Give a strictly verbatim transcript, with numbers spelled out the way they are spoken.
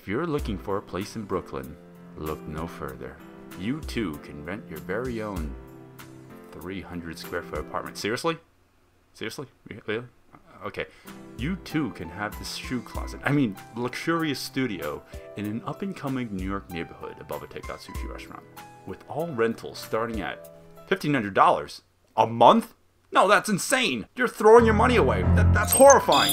you're looking for a place in Brooklyn, look no further. You too can rent your very own three hundred square foot apartment. Seriously? Seriously? Really? Okay. You too can have this shoe closet, I mean luxurious studio, in an up-and-coming New York neighborhood above a takeout sushi restaurant. With all rentals starting at fifteen hundred dollars a month? No, that's insane! You're throwing your money away. That, that's horrifying!